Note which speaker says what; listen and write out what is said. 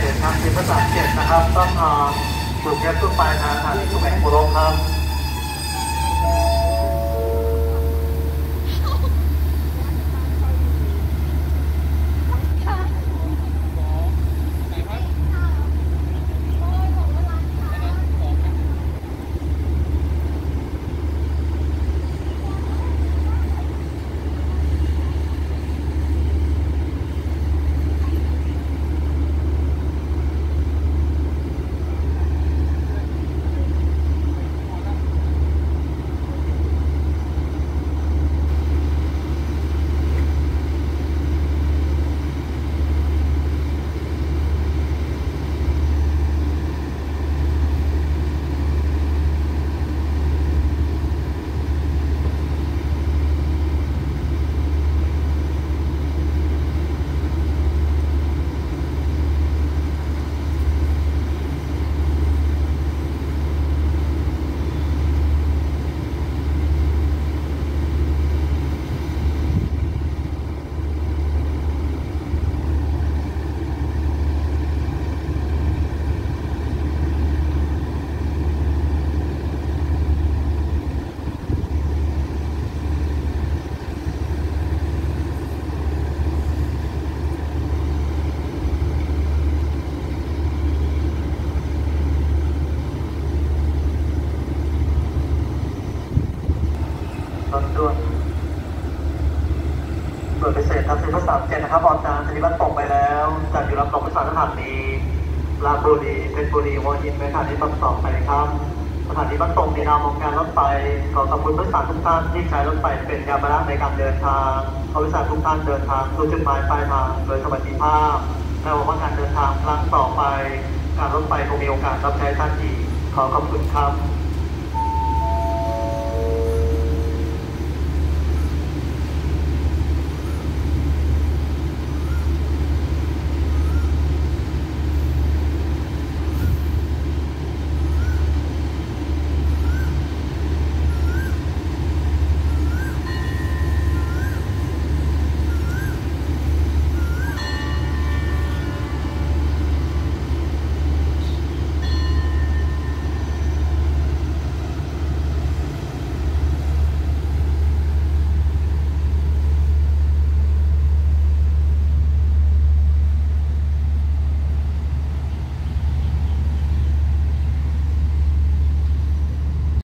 Speaker 1: เดินทางที่ภาษาเจ็ดนะครับต้องถูกแยกตัวไปทางที่สุไหงโกลกครับด่วนพิเศษทัพทีภาษาเจ็ดนะครับออกจากสถานีบ้านตกไปแล้วจากอยู่ลำตกภาษาสถานีราชบุรีเพชรบุรีหัวหินไปสถานีบางกอกไปครับสถานีบ้านตกในนามของการรถไฟขอขอบคุณผู้โดยสารทุกท่านที่ใช้รถไฟเป็นยานพาหนะในการเดินทางขอผู้โดยสารทุกท่านเดินทางสู่จุดหมายปลายทางโดยสวัสดิภาพและหวังว่าการเดินทางครั้งต่อไปการรถไฟคงมีโอกาสรับใช้ท่านอีกขอขอบคุณครับ